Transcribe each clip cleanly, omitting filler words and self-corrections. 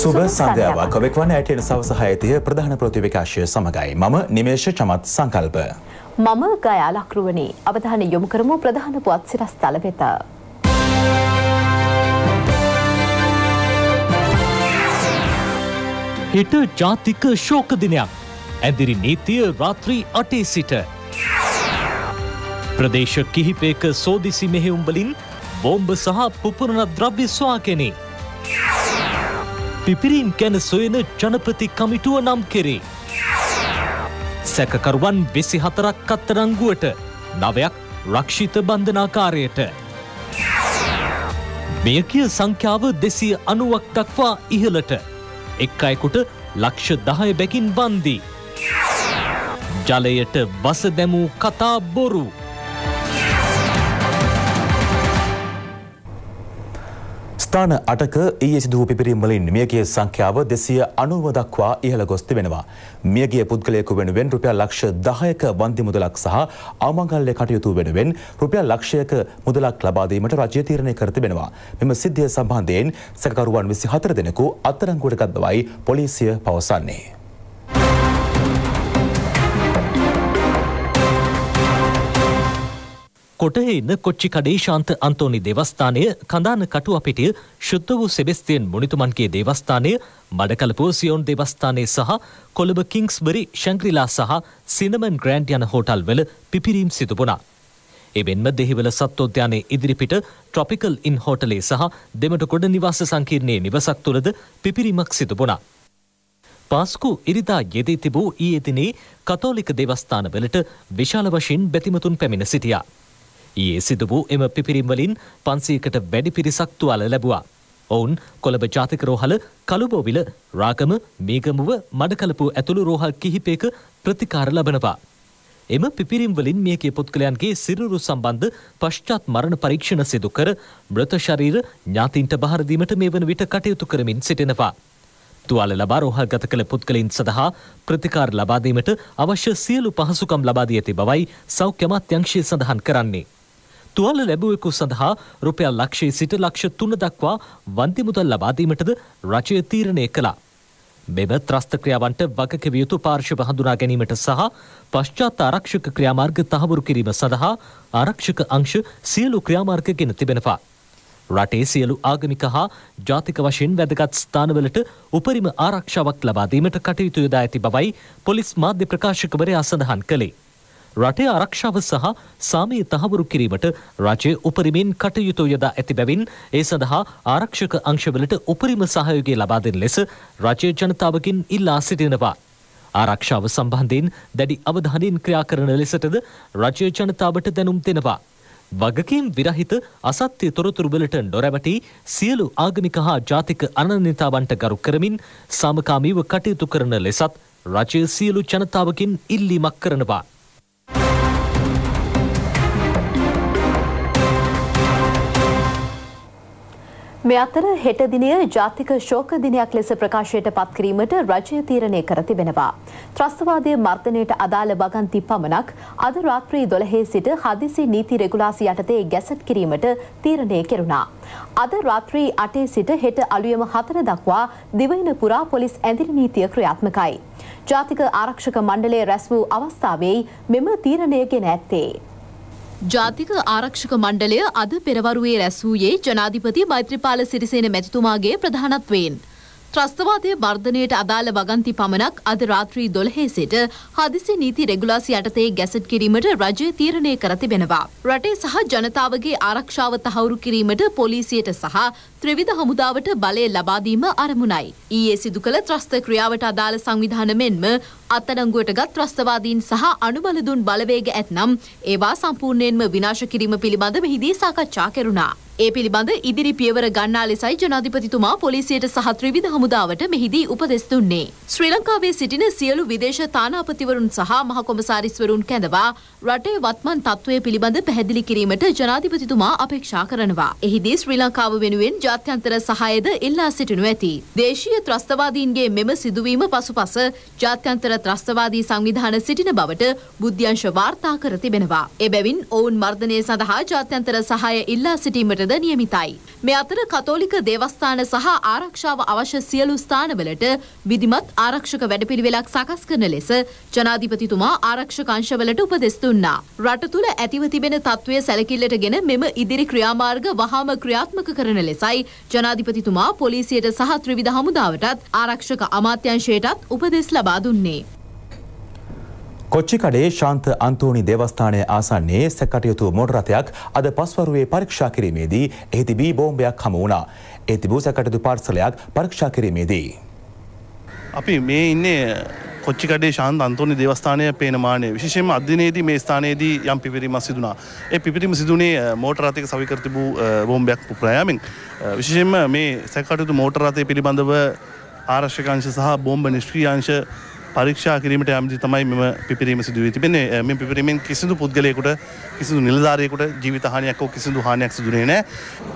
සුබ සන්ධ්‍යාවක් ඔබ එක්වන්නේ ITN සවස 6:30 ප්‍රධාන ප්‍රවෘත්ති විකාශය සමගයි. මම නිමේෂ චමත් සංකල්ප. මම ගයා ලක්රුවනි. අවධානය යොමු කරමු ප්‍රධාන පුවත් සිරස්තල වෙත. හෙට ජාතික ශෝක දිනයක්. ඇඳිරි නීතිය රාත්‍රී 8 සිට. ප්‍රදේශ කිහිපයක සෝදිසි මෙහෙයුම් වලින් බෝම්බ සහ පුපුරන ද්‍රව්‍ය සොයාගෙන පිපිරීම් ගැන සොයන ජනපති කමිටුව නම් කෙරේ. සැකකරුවන් 24ක් අත්අඩංගුවට, 9ක් රක්ෂිත බන්ධනාකාරයට. මෙයකිය සංඛ්‍යාව 290ක් දක්වා ඉහළට. එක් අයෙකුට ලක්ෂ 10 බැගින් වන්දි. ජලයට වස දැමූ කතා බොරු. ස්ථාන 8ක ඊයේ සිදු වූ පිපිරීම් වලින් මියගිය සංඛ්‍යාව 290 දක්වා ඉහළ ගොස් තිබෙනවා. මියගිය පුද්ගලයෙකු වෙනුවෙන් රුපියල් ලක්ෂ 10ක වන්දි මුදලක් සහ අවමංගල්‍ය කටයුතු වෙනුවෙන් රුපියල් ලක්ෂයක මුදලක් ලබා දීමට රජය තීරණය කර තිබෙනවා. මෙම සිද්ධිය සම්බන්ධයෙන් සැකකරුවන් 24 දෙනෙකු අත්අඩංගුවට ගත් බවයි පොලිසිය පවසන්නේ. කොටහේන කොච්චිකඩේ ශාන්ත අන්තෝනි දේවස්ථානය, කඳාන කටුවපිටිය ශුද්ධ වූ සෙබස්තියන් මුනිතුමන්ගේ දේවස්ථානය, මඩකලපුව සියොන් දේවස්ථානය සහ කොළඹ කිංස්බරි ශැංග්‍රීලා සහ සිනමන් ග්‍රෑන්ඩ් යන හෝටල්වල පිපිරීම් සිදු වුණා. එමෙන්ම දෙහිවල සත්වෝද්‍යානයේ ඉදිරිපිට ට්‍රොපිකල් ඉන් හෝටලේ සහ දෙමටගොඩ නිවාස සංකීර්ණයේ නිවසක් තුළද පිපිරීමක් සිදු වුණා. පාස්කු ඉරිදා යෙදී තිබූ ඊයේ දිනේ කතෝලික දේවස්ථානවලට විශාල වශයෙන් බැතිමතුන් පැමිණ සිටියා. ඊයේ සිදු වූ එම පිපිරීම් වලින් 500කට වැඩි පිරිසක් තුවාල ලැබුවා. ඔවුන් කොළඹ ජාතික රෝහල, කළුබෝවිල, රාගම, මීගමුව, මඩකලපුව ඇතුළු රෝහල් කිහිපයක ප්‍රතිකාර ලබනවා. එම පිපිරීම් වලින් මියගිය පුද්ගලයන්ගේ සිරුරු සම්බන්ධ පශ්චාත් මරණ පරීක්ෂණ සිදු කර මෘත ශරීර ඥාතීන්ට බහර දීමට මේ වන විට කටයුතු කරමින් සිටිනවා. තුවාල ලබා රෝහල්ගත කළ පුද්ගලයන් සඳහා ප්‍රතිකාර ලබා දීමට අවශ්‍ය සියලු පහසුකම් ලබා දී ඇති බවයි සෞඛ්‍ය අමාත්‍යාංශය සඳහන් කරන්නේ. තුවාල ලැබුවෙකු සඳහා රුපියල් ලක්ෂයේ සිට ලක්ෂ 3 දක්වා වන්දි මුදල් ලබා දීමටද රජය තීරණය කළා. මෙම ත්‍රස්ත ක්‍රියාවන්ට වගකිව යුතු පාර්ශ්ව හඳුනා ගැනීමට සහ පශ්චාත් ආරක්ෂක ක්‍රියාමාර්ග තහවුරු කිරීම සඳහා ආරක්ෂක අංශ සියලු ක්‍රියාමාර්ග ගෙන තිබෙනවා. රටේ සියලු ආගමික හා ජාතික වශයෙන් වැදගත් ස්ථානවලට උපරිම ආරක්ෂාවක් ලබා දීමට කටයුතු යොදා ඇති බවයි පොලිස් මාධ්‍ය ප්‍රකාශකවරයා සඳහන් කළේ. රටේ ආරක්ෂාව සහ සාමය තහවුරු කිරීමට රජය උපරිමයෙන් කටයුතු යොදා ඇති බැවින් ඒ සඳහා ආරක්ෂක අංශවලට උපරිම සහයෝගය ලබා දෙන ලෙස රජය ජනතාවගෙන් ඉල්ලා සිටිනවා. ආරක්ෂාව සම්බන්ධයෙන් දැඩි අවධානයෙන් ක්‍රියා කරන ලෙසටද රජය ජනතාවට දැනුම් දෙනවා. වගකීම් විරහිත අසත්‍ය තොරතුරු වලට නොරැවටි සියලු ආගමික හා ජාතික අනන්‍යතාවන්ට ගරු කරමින් සාමකාමීව කටයුතු කරන ලෙසත් රජය සියලු ජනතාවගෙන් ඉල්ලීමක් කරනවා. මේ අතර හෙට දිනය ජාතික ශෝක දිනයක් ලෙස ප්‍රකාශයට පත් කිරීමට රජය තීරණය කර තිබෙනවා. ත්‍රස්තවාදයේ මර්ධනයට අදාළ වගන්ති පමණක් අද රාත්‍රී 12 සිට හදිසි නීති රෙගුලාසි යටතේ ගැසට් කිරීමට තීරණය කෙරුණා. අද රාත්‍රී 8 සිට හෙට අලුයම 4 දක්වා දිවයින පුරා පොලිස් ඇඳිරි නීතිය ක්‍රියාත්මකයි. ජාතික ආරක්ෂක මණ්ඩලය රැස් වූ අවස්ථාවේ මෙම තීරණය ගෙන ඇත්තේ. ජාතික ආරක්ෂක මණ්ඩලය අද පෙරවරුවේ රැස් වූයේ ජනාධිපති මෛත්‍රීපාල සිරිසේන මැතිතුමාගේ ප්‍රධානත්වයෙන්. ත්‍රස්තවාදයේ වර්ධනයට අදාළ වගන්ති පමණක් අද රාත්‍රී 12 සිට හදිසි නීති රෙගුලාසි යටතේ ගැසට් කිරීමට රජය තීරණය කර තිබෙනවා. රටේ සහ ජනතාවගේ ආරක්ෂාව තහවුරු කිරීමට පොලිසියට සහ ත්‍රිවිධ හමුදාවට බලය ලබා දීම අරමුණයි. ඊයේ සිදු කළ ත්‍රස්ත ක්‍රියාවට අදාළ සංවිධාන මෙන්ම අත්අඩංගුවටගත් ත්‍රස්තවාදීන් සහ අනුබල දුන් බලවේග ඇතනම් ඒවා සම්පූර්ණයෙන්ම විනාශ කිරීම පිළිබඳ මෙහිදී සාකච්ඡා කෙරුණා. ඒ පිළිබඳ ඉදිරි පියවර ගන්නා ලෙසයි ජනාධිපතිතුමා පොලිසියට සහ ත්‍රිවිධ හමුදාවට මෙහිදී උපදෙස් දුන්නේ. ශ්‍රී ලංකාවේ සිටින සියලු විදේශ තානාපතිවරුන් සහ මහ කොමසාරිස්වරුන් කැඳවා රටේ වත්මන් තත්ත්වය පිළිබඳ පැහැදිලි කිරීමට ජනාධිපතිතුමා අපේක්ෂා කරනවා. එහිදී ශ්‍රී ලංකාව වෙනුවෙන් ජාත්‍යන්තර සහායද ඉල්ලා සිටිනු ඇති. දේශීය ත්‍රස්තවාදීන්ගේ මෙම සිදුවීම පසුපස ජාත්‍යන්තර ත්‍රස්තවාදී සංවිධාන සිටින බවට බුද්ධ්‍යංශ වාර්තා කර තිබෙනවා. එබැවින් ඔවුන් මර්ධනය සඳහා ජාත්‍යන්තර සහාය ඉල්ලා සිටීමට සේවයටද නියමිතයි. මේ අතර කතෝලික දේවස්ථාන සහ ආරක්ෂාව අවශ්‍ය සියලු ස්ථානවලට විධිමත් ආරක්ෂක වැඩපිළිවෙලක් සකස් කරන ලෙස ජනාධිපතිතුමා ආරක්ෂක අංශවලට උපදෙස් දුන්නා. රට තුළ ඇතිව තිබෙන තත්ත්වය සැලකිල්ලටගෙන මෙම ඉදිරි ක්‍රියාමාර්ග වහාම ක්‍රියාත්මක කරන ලෙසයි ජනාධිපතිතුමා පොලිසියට සහ ත්‍රිවිධ හමුදාවටත් ආරක්ෂක අමාත්‍යාංශයටත් උපදෙස් ලබා දුන්නේ. කොච්චිකඩේ ශාන්ත අන්තෝනි දේවස්ථානය ආසන්නයේ සැකටයුතු මෝටර් රථයක් අද පස්වරුවේ පරීක්ෂා කිරීමේදී එහි තිබී බෝම්බයක් හමු වුණා. එහි තිබූ සැකටයුතු පාර්සලයක් පරීක්ෂා කිරීමේදී අපි මේ ඉන්නේ කොච්චිකඩේ ශාන්ත අන්තෝනි දේවස්ථානය පේන මානය. විශේෂයෙන්ම අධ්‍යයනයේදී මේ ස්ථානයේදී යම් පිපිරීමක් සිදුණා. ඒ පිපිරීම සිදුනේ මෝටර් රථයක සවිකර තිබූ බෝම්බයක් පුපුරා යාමෙන්. විශේෂයෙන්ම මේ සැකටයුතු මෝටර් රථය පිළිබඳව ආරක්ෂක අංශ සහ බෝම්බ නිෂ්ක්‍රීය අංශ පරීක්ෂා කිරීමට යම්දී තමයි මෙම පිපිරීම සිදු වී තිබෙන්නේ. මේ පිපිරීමෙන් කිසිදු පුද්ගලයෙකුට කිසිදු නිලධාරියෙකුට ජීවිත හානියක් හෝ කිසිදු හානියක් සිදුුනේ නැහැ.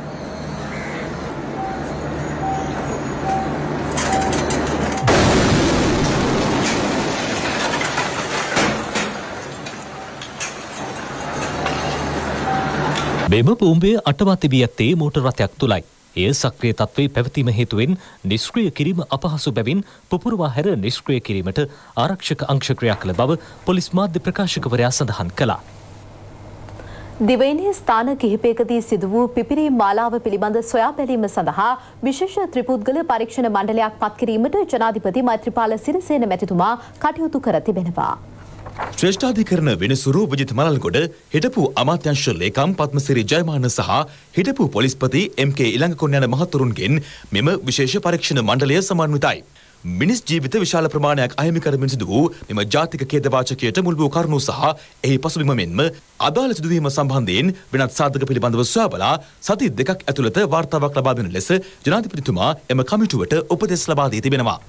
මෙම බෝම්බය අටවා තිබී ඇත්තේ මෝටර් රථයක් තුලයි. එය සක්‍රිය තත්ත්වයේ පැවතීම හේතුවෙන් නිෂ්ක්‍රිය කිරීම අපහසු බැවින් පුපුරවා හැර නිෂ්ක්‍රිය කිරීමට ආරක්ෂක අංශ ක්‍රියා කළ බව පොලිස් මාධ්‍ය ප්‍රකාශකවරයා සඳහන් කළා. දිවයිනේ ස්ථාන කිහිපයකදී සිදු වූ පිපිරීම් මාලාව පිළිබඳ සොයා බැලීම සඳහා විශේෂ ත්‍රිපුද්ගල පරීක්ෂණ මණ්ඩලයක් පත් කිරීමට ජනාධිපති මෛත්‍රීපාල සිරිසේන මැතිතුමා කටයුතු කර තිබෙනවා. ශ්‍රේෂ්ඨාධිකරණ වෙනසුරු විජිත මලල්ගොඩ හිටපු අමාත්‍යංශ ලේකම් පත්මසිරි ජයමාන සහ හිටපු පොලිස්පති එම්.කේ. ඉලංගකොන් යන මහතුරුන්ගෙන් මෙම විශේෂ පරීක්ෂණ මණ්ඩලය සමන්විතයි. මිනිස් ජීවිත විශාල ප්‍රමාණයක් අහිමි කරමින් සිදු වූ මෙම ජාතික ඛේදවාචකයට මුල් වූ කරුණු සහ එහි පසුබිම මෙන්ම අදාළ සිදුවීම සම්බන්ධයෙන් වෙනත් සාධක පිළිබඳව සොයා බලා සති දෙකක් ඇතුළත වාර්තාවක් ලබා දෙන ලෙස ජනාධිපතිතුමා එම කමිටුවට උපදෙස් ලබා දී තිබෙනවා.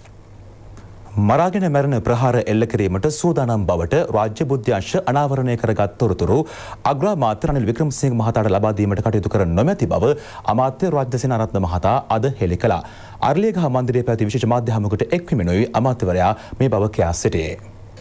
මරාගෙන මැරෙන ප්‍රහාර එල්ල කිරීමට සූදානම් බවට රාජ්‍ය බුද්ධ්‍යංශ අනාවරණය කරගත් තොරතුරු අග්‍රාමාත්‍ය රනිල් වික්‍රමසිංහ මහතාට ලබා දීමට කටයුතු කර නොමැති බව අමාත්‍ය රාජ්‍ය සේනාරත්න මහතා අද හෙළි කළා. අරලියගහ මන්දිරයේ පැවති විශේෂ මාධ්‍ය හමුවකට එක්වීමෙනුයි අමාත්‍යවරයා මේ බව කියා සිටියේ.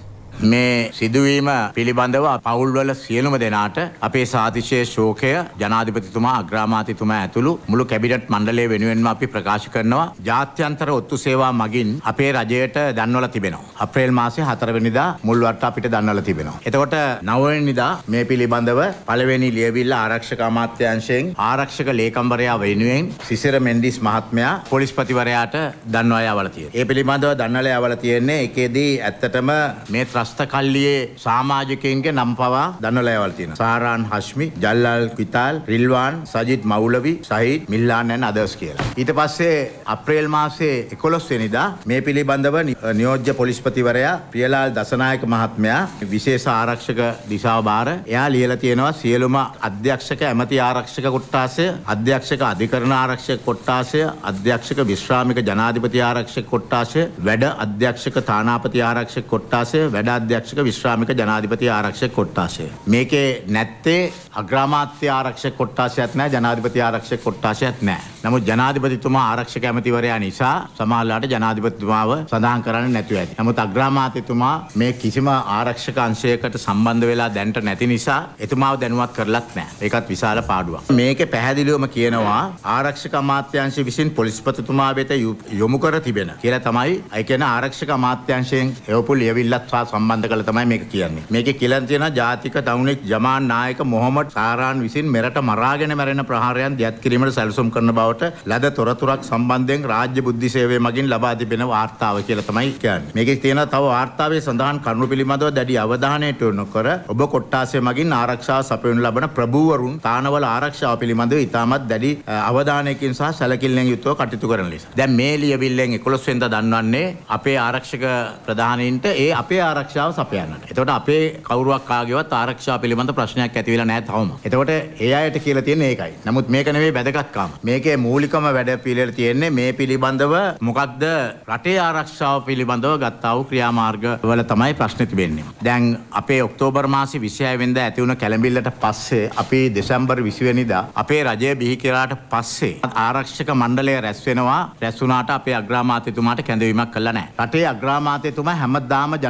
මේ සිදුවීම පිළිබඳව පවුල්වල සියලුම දෙනාට අපේ සාතිශය ශෝකය ජනාධිපතිතුමා අග්‍රාමාත්‍යතුමා ඇතුළු මුළු කැබිනට් මණ්ඩලය වෙනුවෙන්ම අපි ප්‍රකාශ කරනවා. ජාත්‍යන්තර ඔත්තු සේවා මගින් අපේ රජයට දන්වලා තිබෙනවා. අප්‍රේල් මාසයේ 4 වෙනිදා මුල්වරට අපිට දන්වලා තිබෙනවා. එතකොට 9 වෙනිදා මේ පිළිබඳව පළවෙනි ලියවිල්ල ආරක්ෂක අමාත්‍යාංශයෙන් ආරක්ෂක ලේකම්වරයා වෙනුවෙන් සිසිර මෙන්ඩිස් මහත්මයා පොලිස්පතිවරයාට දන්වා යවලා තියෙනවා. ඒ පිළිබඳව දන්වලා යවලා තියෙන්නේ ඒකෙදී ඇත්තටම මේ කල්ලියේ සමාජිකයින්ගේ නම් පවා දන්වලා යවලා තියෙනවා. සාරාන් හෂ්මි, ජල්ලාල් කිතාල්, රිල්වාන්, සජිත් මවුලවි, සහිද් මිල්ලාන් and others කියලා. ඊට පස්සේ අප්‍රේල් මාසයේ 11 වෙනිදා මේ පිළිබඳව නියෝජ්‍ය පොලිස්පතිවරයා ප්‍රියලාල් දසනායක මහත්මයා විශේෂ ආරක්ෂක දිශාව බාර එයා ලියලා තියෙනවා සියලුම අධ්‍යක්ෂක ඇමති ආරක්ෂක කොට්ටාසය, අධ්‍යක්ෂක අධිකරණ ආරක්ෂක කොට්ටාසය, අධ්‍යක්ෂක විශ්‍රාමික ජනාධිපති ආරක්ෂක කොට්ටාසය, වැඩ අධ්‍යක්ෂක තානාපති ආරක්ෂක කොට්ටාසය, වැඩ අධ්‍යක්ෂක විශ්‍රාමික ජනාධිපති ආරක්ෂක කොට්ටාසය. මේකේ නැත්තේ අග්‍රාමාත්‍ය ආරක්ෂක කොට්ටාසයක් නැහැ, ජනාධිපති ආරක්ෂක කොට්ටාසයක් නැහැ. නමුත් ජනාධිපතිතුමා ආරක්ෂක ඇමතිවරයා නිසා සමහරලාට ජනාධිපතිතුමාව සඳහන් කරන්නේ නැතුව ඇති. නමුත් අග්‍රාමාත්‍යතුමා මේ කිසිම ආරක්ෂක අංශයකට සම්බන්ධ වෙලා දැනට නැති නිසා එතුමාව දැනුවත් කරලත් නැහැ. ඒකත් විශාල පාඩුවක්. මේකේ පැහැදිලිවම කියනවා ආරක්ෂක අමාත්‍යාංශය විසින් පොලිස්පතිතුමා වෙත යොමු කර තිබෙන කියලා තමයි. ඒ කියන්නේ ආරක්ෂක අමාත්‍යාංශයෙන් එවපු ලියවිල්ලත් සම්බන්ධ කළ තමයි මේක කියන්නේ. මේකේ කියලා තියෙන ජාතික තරුණෙක් ජමාන් නායක මොහොමඩ් සාරාන් විසින් මෙරට මරාගෙන මැරෙන ප්‍රහාරයන් දියත් කිරීමට සැලසුම් කරන බවට ලද තොරතුරක් සම්බන්ධයෙන් රාජ්‍ය බුද්ධි සේවය මගින් ලබා තිබෙන වාර්තාව කියලා තමයි කියන්නේ. මේකේ තියෙන තව වාර්තාවේ සඳහන් කරුණු පිළිබඳව දැඩි අවධානයට යොමු කර ඔබ කොට්ටාසය මගින් ආරක්ෂාව සපයනු ලබන ප්‍රභූවරුන් තානවල ආරක්ෂාව පිළිබඳව ඉතාමත් දැඩි අවධානයකින් සහ සැලකිල්ලෙන් යුතුව කටයුතු කරන ලෙස. දැන් මේ ලියවිල්ලෙන් 11 වෙනිදා දන්වන්නේ අපේ ආරක්ෂක ප්‍රධානීන්ට ඒ අපේ ආරක්ෂාව සපයන්නට. එතකොට අපේ කවුරුවක් කාගේවත් ආරක්ෂාව පිළිබඳ ප්‍රශ්නයක් ඇති වෙලා නැහැ තවම. එතකොට ඒ අයට කියලා තියෙන්නේ ඒකයි. නමුත් මේක නෙවෙයි වැදගත්කම. මේකේ මූලිකම වැඩ පිළිවෙල තියෙන්නේ මේ පිළිබඳව මොකක්ද රටේ ආරක්ෂාව පිළිබඳව ගත්තා වූ ක්‍රියාමාර්ග වල තමයි ප්‍රශ්නේ තිබෙන්නේ. දැන් අපේ ඔක්තෝබර් මාසේ 26 වෙනිදා ඇති වුණ කැළඹිල්ලට පස්සේ අපි දෙසැම්බර් 20 වෙනිදා අපේ රජය බිහි කරාට පස්සේ ආරක්ෂක මණ්ඩලය රැස් වෙනවා. රැස් වුණාට අපේ අග්‍රාමාත්‍යතුමාට කැඳවීමක් කළා නැහැ. රටේ අග්‍රාමාත්‍යතුමා හැමදාම ජනාධිපති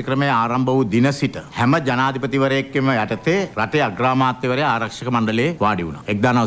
ක්‍රමය ආරම්භ වූ දින සිට හැම ජනාධිපතිවරයෙක්ම යටතේ රටේ අග්‍රාමාත්‍යවරයා ආරක්ෂක මණ්ඩලයේ වාඩි වුණා.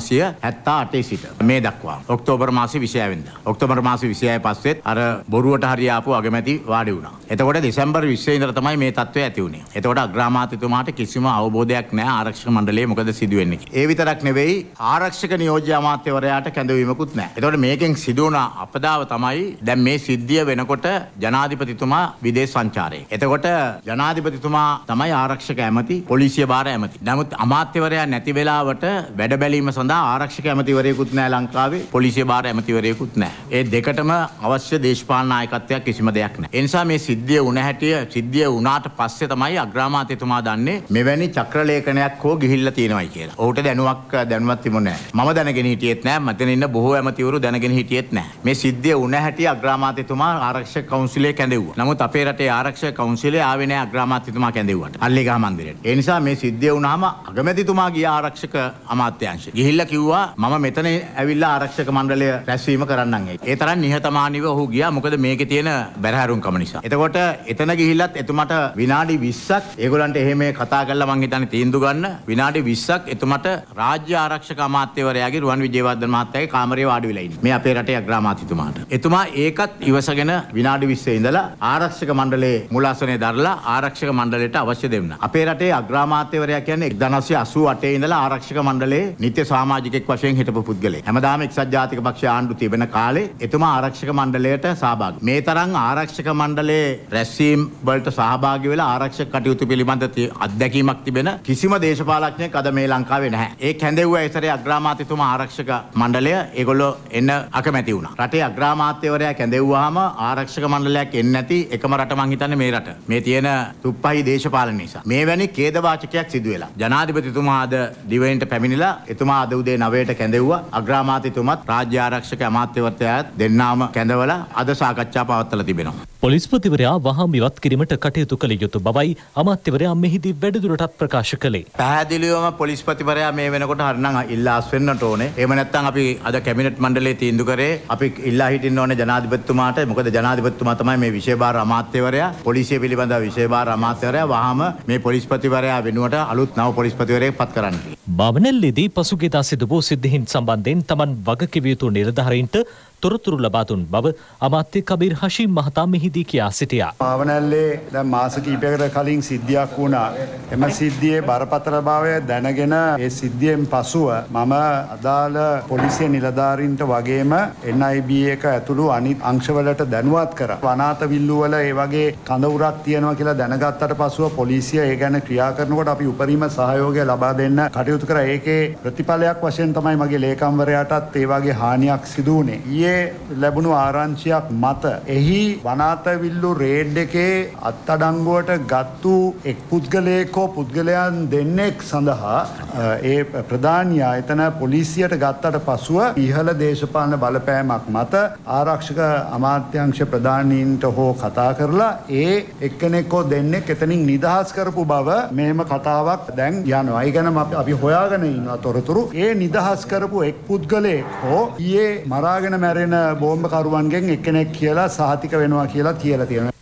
1978 සිට මේ දක්වා ඔක්තෝබර් මාසේ 26 වෙනිදා. ඔක්තෝබර් මාසේ 26 පස්සෙත් අර බොරුවට හරි ආපු අගමැති වාඩි වුණා. එතකොට දෙසැම්බර් 20 ඉඳලා තමයි මේ තත්ත්වය ඇති වුණේ. එතකොට අග්‍රාමාත්‍යතුමාට කිසිම අවබෝධයක් නැහැ ආරක්ෂක මණ්ඩලයේ මොකද සිදුවෙන්නේ කියලා. ඒ විතරක් නෙවෙයි ආරක්ෂක නියෝජ්‍ය අමාත්‍යවරයාට කැඳවීමකුත් නැහැ. එතකොට මේකෙන් සිදු වුණ අපදාව තමයි දැන් මේ සිද්ධිය වෙනකොට ජනාධිපතිතුමා විදේශ සංචාරයේ. එතකොට ජනාධිපතිතුමා තමයි ආරක්ෂක ඇමති, පොලිසිය භාර ඇමති. නමුත් අමාත්‍යවරයා නැති වෙලාවට වැඩ බැලීම සඳහා ආරක්ෂක ඇමතිවරයෙකුත් නැහැ ලංකාවේ, පොලිසිය භාර ඇමතිවරයෙකුත් නැහැ. ඒ දෙකටම අවශ්‍ය දේශපාලන නායකත්වයක් කිසිම දෙයක් නැහැ. ඒ නිසා මේ සිද්ධිය වුණ හැටිය සිද්ධිය වුණාට පස්සේ තමයි අග්‍රාමාත්‍යතුමා දන්නේ මෙවැනි චක්‍රලේඛනයක් හෝ ගිහිල්ලා තියෙනවායි කියලා. ඔහුට දැනුමක් තිබුණේ නැහැ. මම දැනගෙන හිටියෙත් නැහැ. මෙතන ඉන්න බොහෝ ඇමතිවරු දැනගෙන හිටියෙත් නැහැ. මේ සිද්ධිය වුණ හැටි අග්‍රාමාත්‍යතුමා ආරක්ෂක කවුන්සිලේ කැඳෙව්වා. නමුත් අපේ රටේ ආරක්ෂක කවුන්සිලේ ආවේ නැහැ අග්‍රාමාත්‍යතුමා කැඳෙව්වට. අල්ලේගහ මන්දිරයට. ඒ නිසා මේ සිද්ධිය වුණාම අගමැතිතුමා ගියා ආරක්ෂක අමාත්‍යාංශය. ගිහිල්ලා කිව්වා මම මෙතන ඇවිල්ලා ආරක්ෂක මණ්ඩලය රැස්වීම කරන්නම් ඒ. ඒ තරම් නිහතමානීව ඔහු ගියා. මොකද මේකේ තියෙන බැරහැරුම්කම නිසා. එතකොට එතන ගිහිල්ලත් එතුමාට විනාඩි 20ක් ඒගොල්ලන්ට එහෙම කතා කරලා මං හිතන්නේ තීන්දුව ගන්න විනාඩි 20ක් එතුමාට රාජ්‍ය ආරක්ෂක අමාත්‍යවරයාගේ රුවන් විජේවර්ධන මහත්තයාගේ කාමරේ වාඩි වෙලා ඉන්නේ. මේ අපේ රටේ අග්‍රාමාත්‍යතුමාට. එතුමා ඒකත් ඉවසගෙන විනාඩි 20 ඉඳලා ආරක්ෂක මණ්ඩලයේ මුලාසනේ දරලා ආරක්ෂක මණ්ඩලයට අවශ්‍ය දෙන්න. අපේ රටේ අග්‍රාමාත්‍යවරයා කියන්නේ 1988 ඉඳලා ආරක්ෂක මණ්ඩලයේ නිත්‍ය සමාජිකෙක් වශයෙන් හිටපු පුද්ගලයෙක්. හැමදාම එක්සත් ජාතික පක්ෂය ආණ්ඩු තිබෙන කාලේ එතුමා ආරක්ෂක මණ්ඩලයට සහභාගී. මේ තරම් ආරක්ෂක මණ්ඩලයේ රැස්වීම වලට සහභාගී වෙලා ආරක්ෂක කටයුතු පිළිබඳ අත්දැකීමක් තිබෙන කිසිම දේශපාලඥයෙක් අද මේ ලංකාවේ නැහැ. ඒ කැඳෙව්වා ඒතරේ අග්‍රාමාත්‍යතුමා ආරක්ෂක මණ්ඩලය ඒගොල්ලෝ එන්න අකමැති වුණා. රටේ අග්‍රාමාත්‍යවරයා කැඳෙව්වාම ආරක්ෂක මණ්ඩලයක් එන්නේ නැති එකම රට මං හිතන්නේ මේ රට. මේ තියෙන තුප්පහි දේශපාලන නිසා. මේවැනි ඛේදවාචකයක් සිදු වෙලා. ජනාධිපතිතුමා අද දිවයිනට පැමිණිලා එතුමා අද උදේ 9ට කැඳෙව්වා. අග්‍රාමාත්‍යතුමත් රාජ්‍ය ආරක්ෂක අමාත්‍යවරයාත් දෙන්නාම කැඳවලා අද සාකච්ඡා පවත්වලා තිබෙනවා. පොලිස්පතිවරයා වහාම ඉවත් කිරීමට කටයුතු කළ යුතු බවයි අමාත්‍යවරයා මෙහිදී වැඩිදුරටත් ප්‍රකාශ කළේ. පැහැදිලිවම පොලිස්පතිවරයා මේ වෙනකොට හරිනම් ඉල්ලාස් වෙන්නට ඕනේ. එහෙම නැත්නම් අපි අද කැබිනට් මණ්ඩලයේ තීන්දුව කරේ අපි ඉල්ලා හිටින්න ඕනේ ජනාධිපතිතුමාට. මොකද ජනාධිපතිතුමා තමයි මේ විශේෂ අමාත්‍යවරයා, පොලිසිය පිළිබඳව විශේෂ අමාත්‍යවරයා. වහාම මේ පොලිස්පතිවරයා වෙනුවට අලුත් නව පොලිස්පතිවරයෙක් පත් කරන්න. බාවනැල්ලේදී පසුගියදා සිදු වූ සිද්ධීන් සම්බන්ධයෙන් තමන් වගකිව යුතු නිලධාරීන්ට තොරතුරු ලබා දුන් බව අමාත්‍ය කබීර් හෂීම් මහතා මෙහිදී කියා සිටියා. බාවනැල්ලේ දැන් මාස කිහිපයකට කලින් සිද්ධියක් වුණා. එම සිද්ධියේ බරපතලභාවය දැනගෙන ඒ සිද්ධියෙන් පසුව මම අදාළ පොලිසිය නිලධාරීන්ට වගේම NIB එක ඇතුළු අනිත් අංශවලට දැනුවත් කරා. වනාත විල්ලුවල ඒ වගේ කඳවුරක් තියෙනවා කියලා දැනගත්තට පසුව පොලිසිය ඒ ගැන ක්‍රියා කරනකොට අපි උපරිම සහයෝගය ලබා දෙන්න කටයුතු කරා. ඒකේ ප්‍රතිඵලයක් වශයෙන් තමයි මගේ ලේකම්වරයාටත් ඒ වගේ හානියක් සිදු වුණේ. ලැබුණු ආරංචියක් මත එහි වනාතවිල්ලු රේඩ් එකේ අත්අඩංගුවට ගත්තු එක් පුද්ගලයෙක් හෝ පුද්ගලයන් දෙන්නෙක් සඳහා ඒ ප්‍රධානියා එතන පොලිසියට ගත්තට පසුව ඉහළ දේශපාලන බලපෑමක් මත ආරක්ෂක අමාත්‍යාංශ ප්‍රධානීන්ට හෝ කතා කරලා ඒ එක්කෙනෙක් හෝ දෙන්නෙක් එතනින් නිදහස් කරපු බව මෙහෙම කතාවක් දැන් යනවා. ඒ ගැන අපි හොයාගෙන ඉන්නවා තොරතුරු. ඒ නිදහස් කරපු එක් පුද්ගලයෙක් හෝ ඊයේ මරාගෙන මැරෙන බෝම්බකරුවන්ගෙන් එක්කෙනෙක් කියලා සහතික වෙනවා කියලා කියලා තියෙනවා.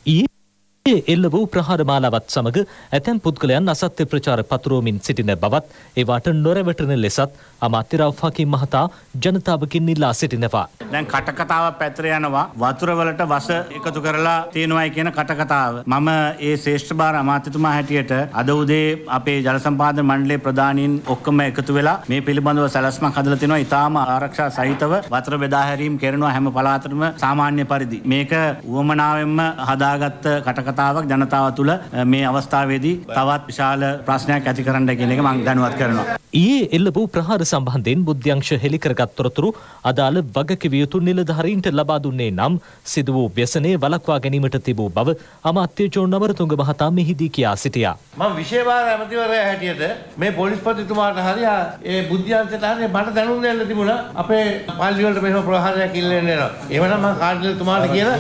එල්ල වූ ප්‍රහාර මාලාවත් සමග ඇතැම් පුද්ගලයන් අසත්‍ය ප්‍රචාර පතුරවමින් සිටින බවත් ඒවාට නොරැවටෙන ලෙසත් අමාත්‍ය රවුෆ් හකීම් මහතා ජනතාවකින් ඉල්ලා සිටිනවා. දැන් කටකතාවක් පැතර යනවා වතුර වලට වස එකතු කරලා තියෙනවායි කියන කටකතාව. මම ඒ ශ්‍රේෂ්ඨ භාර අමාත්‍යතුමා හැටියට අද උදේ අපේ ජල සම්පාදන මණ්ඩලයේ ප්‍රධානීන් ඔක්කොම එකතු වෙලා මේ පිළිබඳව සැලැස්මක් හදලා තිනවා. ඊටාම ආරක්ෂා සහිතව වතුර බෙදා හැරීම් කරනවා හැම පළාතටම සාමාන්‍ය පරිදි. මේක උවමනාවෙන්ම හදාගත්ත කටකතාවක් ජනතාව තුළ මේ අවස්ථාවේදී තවත් විශාල ප්‍රශ්නයක් ඇති කරන්න කියන එක මම දැනුවත් කරනවා. ඊයේ එල්ල වූ ප්‍රහාර සම්බන්ධයෙන් බුද්ධ්‍යංශ හෙළි කරගත් තොරතුරු අදාළ වගකිව යුතු නිලධාරීන්ට ලබා දුන්නේ නම් සිදු වූ ව්‍යසනය වළක්වා ගැනීමට තිබූ බව අමාත්‍ය ජෝන් අමරතුංග මහතා මෙහිදී කියා සිටියා. මම විශේෂ ඇමතිවරයා හැටියට මේ පොලිස්පතිතුමාට හරි ඒ බුද්ධ්‍යංශයට හරි මට දැනුම් දෙන්න තිබුණා අපේ පාර්ලිමේන්තු වලට මෙහෙම ප්‍රහාරයක් ඉල්ලන්න එනවා. එහෙමනම් මම කාර්යාලයතුමාට කියලා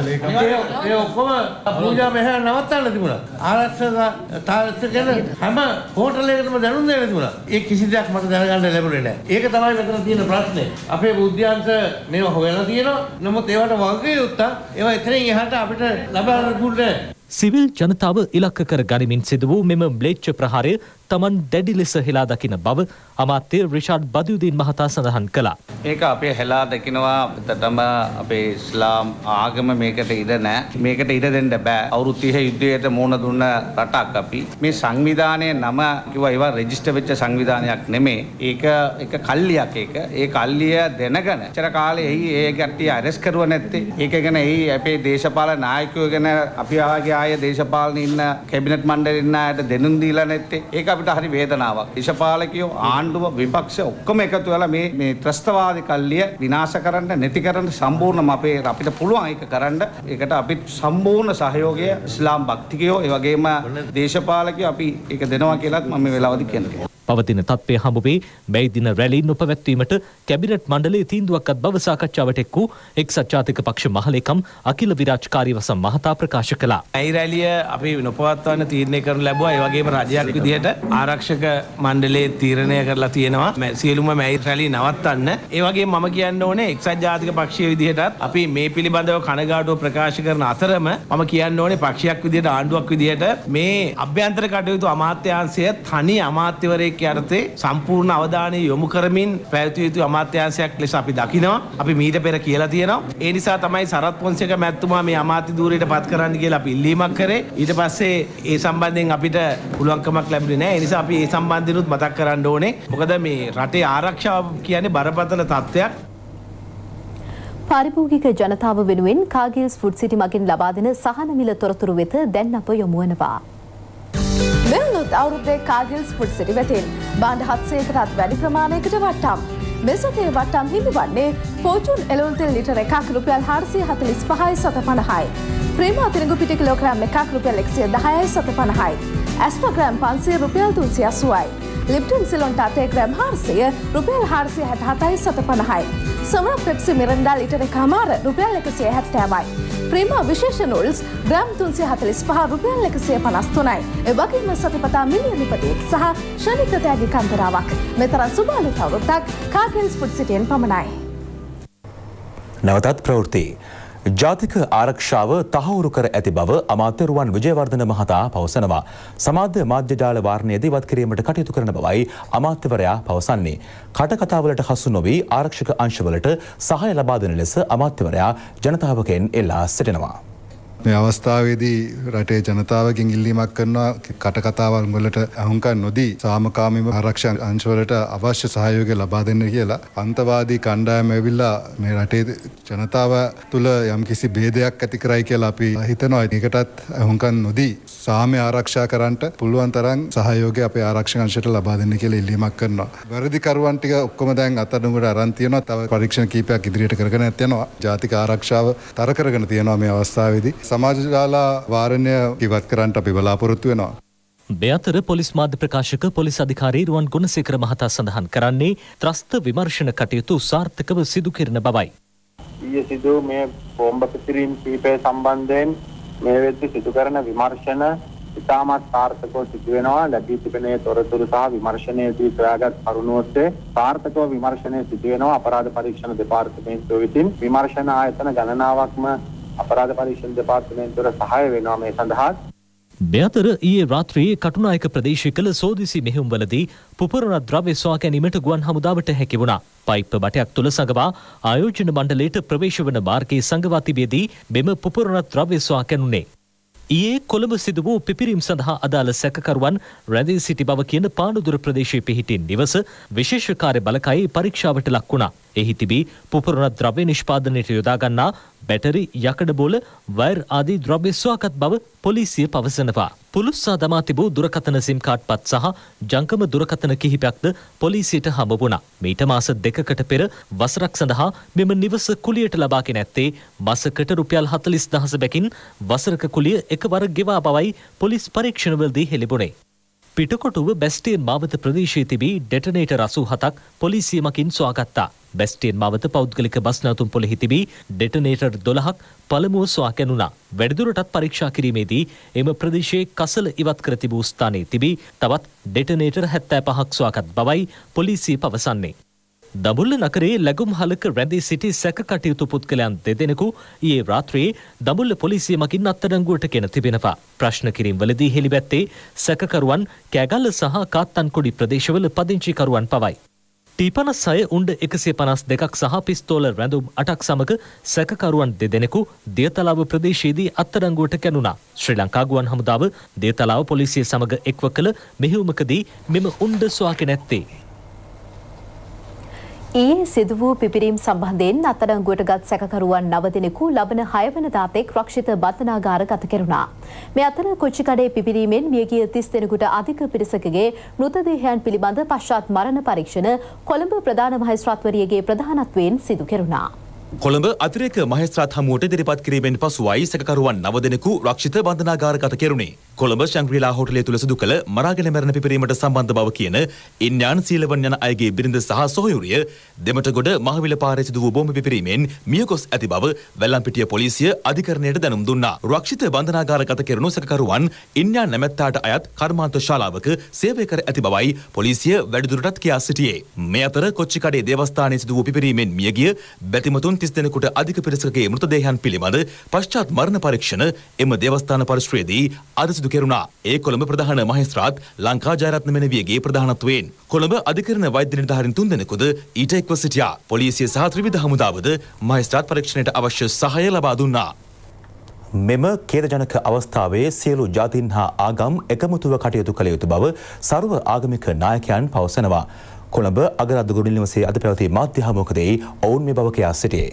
ඒ ඔක්කොම පූජා මෙහෙ නවත්තන්න තිබුණා. ආරක්ෂක තාරක ගැන හැම හෝටලයකටම දැනුම් දෙන්න තිබුණා. ඒ කිසි දෙයක් මට දැනගන්න ලැබුණේ නැහැ. ඒක තමයි මෙතන තියෙන ප්‍රශ්නේ. අපේ බුද්ධ්‍යංශ මේව හොයලා තියෙනවා. නමුත් ඒවට වගේ යුත්තා ඒවා එතනින් එහාට අපිට ලබා දුන්නේ. සිවිල් ජනතාව ඉලක්ක කර ගනිමින් සිදු වූ මෙම ම්ලේච්ඡ ප්‍රහාරය තමන් දැඩි ලෙස හෙලා දකින බව අමාත්‍ය රිෂාඩ් බදියුදීන් මහතා සඳහන් කළා. ඒක අපේ හෙලා දකිනවා අපිටම අපේ ඉස්ලාම් ආගම මේකට ඉඩ නැහැ. මේකට ඉඩ දෙන්න බෑ. අවුරුදු 30 යුද්ධයට මුහුණ දුන්න රටක් අපි. මේ සංවිධානයේ නම කිව්වා ඒවා රෙජිස්ටර් වෙච්ච සංවිධානයක් නෙමෙයි. ඒක කල්ලියක් ඒක. ඒ කල්ලිය දැනගෙන චර කාලේ ඒ කට්ටිය අරෙස්ට් කරුවා නැත්තේ. ඒක ගැන අපේ දේශපාලන නායකයෝ ගැන අපි ආගේ ආය දේශපාලන ඉන්න කැබිනට් මණ්ඩලෙ ඉන්න අයට දෙනුම් දීලා නැත්තේ. ඒක අපිට හරි වේදනාවක්. දේශපාලකයෝ ආණ්ඩුව විපක්ෂ ඔක්කොම එකතු වෙලා මේ ත්‍රස්තවාදී කල්ලිය විනාශ කරන්න නැති කරන්න සම්පූර්ණම අපිට පුළුවන් ඒක කරන්න. ඒකට අපි සම්පූර්ණ සහයෝගය ඉස්ලාම් භක්තිකයෝ ඒ වගේම දේශපාලකයෝ අපි ඒක දෙනවා කියලාත් මම මේ වෙලාවදී කියනවා. පවතින තත්ත්වය හමුවේ මේ දින රැලි නොපැවැත්වීමට කැබිනට් මණ්ඩලයේ තීන්දුවක්වත් බව සාකච්ඡාවට එක් වූ එක්සත් ජාතික පක්ෂ මහලේකම් අකිල විරාජ් කාර්යවසම් මහතා ප්‍රකාශ කළා. මේ රැලිය අපි නොපවත්වන්න තීරණය කරනු ලැබුවා. ඒ වගේම රජයක් විදිහට ආරක්ෂක මණ්ඩලයේ තීරණය කරලා තියෙනවා සියලුම මේ රැලි නවත්තන්න. ඒ වගේම මම කියන්න ඕනේ එක්සත් ජාතික පක්ෂයේ විදිහටත් අපි මේ පිළිබඳව කනගාටුව ප්‍රකාශ කරන අතරම මම කියන්න ඕනේ පක්ෂයක් විදිහට ආණ්ඩුවක් විදිහට මේ අභ්‍යන්තර කටයුතු අමාත්‍යාංශය තනි අමාත්‍යවරයෙක් යටතේ සම්පූර්ණ අවධානය යොමු කරමින් පැවතිය යුතු අමාත්‍යාංශයක් ලෙස අපි දකිනවා. අපි මීට පෙර කියලා තියෙනවා. ඒ නිසා තමයි සරත් පොන්සේක මැතිතුමා මේ අමාත්‍ය ධූරයට පත් කරන්න කියලා අපි ඉල්ලීමක් කරේ. ඊට පස්සේ ඒ සම්බන්ධයෙන් අපිට පුළුවන්කමක් ලැබුණේ නැහැ. ඒ නිසා අපි ඒ සම්බන්ධිනුත් මතක් කරන්න ඕනේ. මොකද මේ රටේ ආරක්ෂාව කියන්නේ බරපතල තත්ත්වයක්. පාරිභෝගික ජනතාව වෙනුවෙන් කාගිල්ස් ෆුඩ් සිටි මගින් ලබා දෙන සහන මිල තොරතුරු වෙත දැන් අප යොමු වෙනවා. මෙලොත් අවුරුද්දේ කාගිල්ස් ෆුඩ් සිටි වෙතින් බාණ්ඩ 700කටත් වැඩි ප්‍රමාණයකට වට්ටම්. මෙසතේ වට්ටම් හිමිවන්නේ ෆෝචුන් එළවලු තෙල් ලිටර එකක් රුපියල් 445යි 750යි. ප්‍රේමා තිරිඟු පිටි කිලෝග්‍රෑම් එකක් රුපියල් 110යි 750යි. ඇස්ප්‍රාග්‍රෑම් 500 රුපියල් 380යි. ලිප්ටන් සිලොන් ටාටේ ග්‍රෑම් 400 රුපියල් 467යි 750යි. සමර පෙප්සි මිරින්ඩා ලිටර එකමාර රුපියල් 170යි. ප්‍රේමා විශේෂ නූල්ස් ග්‍රෑම් 345 රුපියල් 153යි. එවැගේම සතිපතා මිලියන උපදෙක් සහ ශනික තෑගි කන්දරාවක්. මෙතරම් සුබ අලුත් අවුරුද්දක් කාගිල්ස් ෆුඩ් සිටියෙන් පමණයි. නවතත් ප්‍රවෘත්ති ජාතික ආරක්ෂාව තහවුරු කර ඇති බව අමාත්‍ය රුවන් විජේවර්ධන මහතා පවසනවා. සමාජ මාධ්‍ය ජාල වාරණයේදී ඉවත් කිරීමට කටයුතු කරන බවයි අමාත්‍යවරයා පවසන්නේ. කටකතාවලට හසු නොවී ආරක්ෂක අංශවලට සහාය ලබා දෙන ලෙස අමාත්‍යවරයා ජනතාවගෙන් එල්ලා සිටිනවා. මේ අවස්ථාවේදී රටේ ජනතාවගෙන් ඉල්ලීමක් කරනවා කටකතාවල් වලට අහුම්කම් නොදී සාමකාමීව ආරක්ෂක අංශවලට අවශ්‍ය සහයෝගය ලබා දෙන්න කියලා. අන්තවාදී කණ්ඩායම ඇවිල්ලා මේ රටේ ජනතාව තුළ යම්කිසි ભેදයක් ඇති කරයි කියලා අපි හිතනවා. ඒකටත් අහුම්කම් නොදී සාමය ආරක්ෂා කරන්නට පුළුවන් තරම් සහයෝගය අපේ ආරක්ෂක අංශයට ලබා දෙන්න කියලා ඉල්ලීමක් කරනවා. වැරදිකරුවන් ටික ඔක්කොම දැන් අත්අඩංගුවට අරන් තියෙනවා. තව පරීක්ෂණ කීපයක් ඉදිරියට කරගෙන යනවා. ජාතික ආරක්ෂාව තර කරගෙන තියෙනවා මේ අවස්ථාවේදී. සමාජ ජාලා වාරණය ඉවත් කරන්නට අපි බලාපොරොත්තු වෙනවා. මේ අතර පොලිස් මාධ්‍ය ප්‍රකාශක පොලිස් අධිකාරී රුවන් ගුණසේකර මහතා සඳහන් කරන්නේ ත්‍රස්ත විමර්ශන කටයුතු සාර්ථකව සිදු කරන බවයි. ඊයේ සිදු මේ බෝම්බ පිටිරීම් කීපය සම්බන්ධයෙන් මේ වෙද්දී සිදු කරන විමර්ශන ඉතාමත් සාර්ථකව සිදු වෙනවා. ලැබී තිබෙන තොරතුරු සහ විමර්ශනයේදී සොයාගත් කරුණු ඔස්සේ සාර්ථකව විමර්ශනය සිදු වෙනවා. අපරාධ පරීක්ෂණ දෙපාර්තමේන්තුව විසින් විමර්ශන ආයතන ගණනාවක්ම අපරාධ පරීක්ෂණ දෙපාර්තමේන්තුවට සහාය වෙනවා මේ සඳහා. මේ අතර ඊයේ රාත්‍රියේ කටුනායක ප්‍රදේශයේ කළ සෝදිසි මෙහෙයුම්වලදී පුපුරන ද්‍රව්‍ය සොයා ගැනීමට ගුවන් හමුදාවට හැකි වුණා. පයිප් බටයක් තුල සඟවා ආයෝජන මණ්ඩලයට ප්‍රවේශ වන මාර්ගයේ සඟවා තිබෙදී මෙම පුපුරන ද්‍රව්‍ය සොයා ගැනුණේ. ඊයේ කොළඹ සිදු වූ පිපිරීම් සඳහා අදාළ සැකකරුවන් රැඳී සිටි බව කියන පානදුර ප්‍රදේශයේ පිහිටි නිවස විශේෂ කාර්ය බලකයේ පරීක්ෂාවට ලක් වුණා. එහි තිබී පුපුරන ද්‍රව්‍ය නිෂ්පාදනයට යොදා ගන්නා බැටරි, යකඩ බෝල, වයර් ආදී ද්‍රව්‍ය සොයාගත් බව පොලිසිය පවසනවා. පුලුස්සා දමා තිබූ දුරකථන සිම් කාඩ් පත් සහ ජංගම දුරකථන කිහිපයක්ද පොලිසියට හමු වුණා. මීට මාස 2කට පෙර වසරක් සඳහා මෙම නිවස කුලියට ලබාගෙන ඇත්තේ මාසකට රුපියල් 40,000 බැකින් වසරක කුලිය එකවර ගෙවා බවයි පොලිස් පරීක්ෂණවලදී හෙළිබුණේ. පිටකොටුව බැස්ටියන් මාවත ප්‍රදේශයේ තිබී ඩෙටනේටර් 87ක් පොලිසිය මගින් සොයාගත්තා. බැස්ටියන් මාවත පෞද්ගලික බස් නැවතුම් පොළෙහි තිබී ඩෙටනේටර් 12ක් පළමුව සොයා ගැනුණා. වැඩිදුරටත් පරීක්ෂා කිරීමේදී එම ප්‍රදේශයේ කසල ඉවත් කර තිබූ ස්ථානයේ තිබී තවත් ඩෙටනේටර් 75ක් සොයාගත් බවයි පොලිසිය පවසන්නේ. දඹුල්ල නගරයේ ලැබුම් හලක රැඳී සිටි සැක කටයුතු පුද්ගලයන් දෙදෙනෙකු ඊයේ රාත්‍රියේ දඹුල්ල පොලිසිය මගින් අත්අඩංගුවට ගෙන තිබෙනවා. ප්‍රශ්න කිරීම්වලදී හෙළිවැත්තේ සැකකරුවන් කෑගල්ල සහ කාත්තන්කොඩි ප්‍රදේශවල පදිංචිකරුවන් පවයි. T56 උණ්ඩ 152ක් සහ පිස්තෝල රැඳුම් 8ක් සමග සැකකරුවන් දෙදෙනෙකු දියතලාව ප්‍රදේශයේදී අත්අඩංගුවට ගැනුණා. ශ්‍රී ලංකා ගුවන් හමුදාව දියතලාව පොලිසිය සමග එක්ව කළ මෙහෙයුමකදී මෙම උණ්ඩ සොයාගෙන ඇත්තේ. ඊයේ සිදු වූ පිපිරීම් සම්බන්ධයෙන් අත්අඩංගුවට ගත් සැකකරුවන් 9 දෙනෙකු ලබන 6 වෙනිදාතෙක් රක්ෂිත බන්ධනාගාර ගත කෙරුණා. මේ අතර කොච්චිකඩේ පිපිරීමෙන් මියගිය 30 දෙනෙකුට අධික පිරිසකගේ මෘතදේහයන් පිළිබඳ පශ්චාත් මරණ පරීක්ෂණ කොළඹ ප්‍රධාන මහේස්ත්‍රාත්වරියගේ ප්‍රධානත්වයෙන් සිදු කෙරුණා. කොළඹ අතිරේක මහේස්ත්‍රාත් හමුවට ඉදිරිපත් කිරීමෙන් පසුවයි සැකකරුවන් 9 දෙනෙකු රක්ෂිත බන්ධනාගාරගත කෙරුණේ. කොළඹ ශැංග්‍රීලා හෝටලය තුල සිදු කළ මරාගෙන මැරෙන පිපිරීමට සම්බන්ධ බව කියන ඉන්දියානු සීලවන් යන අයගේ බිරිඳ සහ සොහොයුරිය දෙමටගොඩ මහවිල පාරේ සිදු වූ බෝම්බ පිපිරීමෙන් මියගොස් ඇති බව වැල්ලම්පිටිය පොලිසිය අධිකරණයට දැනුම් දුන්නා. රක්ෂිත බන්ධනාගාරගත කෙරුණු සැකකරුවන් ඉන්දියානු නැමැත්තාට අයත් කර්මාන්ත ශාලාවක සේවය කර ඇති බවයි පොලිසිය වැඩිදුරටත් කියා සිටියේ. මේ අතර කොච්චිකඩේ දේවස්ථානයේ සිදු වූ පිපිරීමෙන් මියගිය බැතිමතුන් 30 දෙනෙකුට අධික පිරිසකගේ මෘතදේහයන් පිළිබඳ පශ්චාත් මරණ පරීක්ෂණ එම දේවස්ථාන පරිශ්‍රයේදී අද සිදු කෙරුණා. ඒ කොළඹ ප්‍රධාන මහේස්ත්‍රාත් ලංකා ජයරත්න මෙනවියගේ ප්‍රධානත්වයෙන් කොළඹ අධිකරණ වෛද්‍ය නිලධාරීන් 3 දෙනෙකුද ඊට එක්ව සිටියා. පොලිසිය සහ ත්‍රිවිධ හමුදාවද මහේස්ත්‍රාත් පරීක්ෂණයට අවශ්‍ය සහාය ලබා දුන්නා. මෙම ඛේදජනක අවස්ථාවේ සියලු ජාතීන් හා ආගම් එකමුතුව කටයුතු කළ යුතු බව සර්ව ආගමික නායකයන් පවසනවා. කොළඹ අගරාධ ගුවන් නිවසේ අද පැවති මාධ්‍ය හමුවකදී ඔවුන් මේ බව කියා සිටියේ.